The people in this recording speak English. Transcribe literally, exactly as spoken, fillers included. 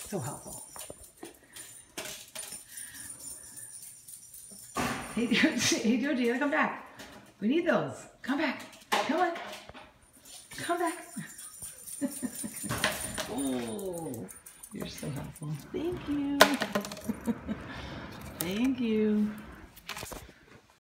So helpful. Hey, hey, Georgie, you gotta come back. We need those. Come back. Come on. Come back. Oh, you're so helpful. Thank you. Thank you.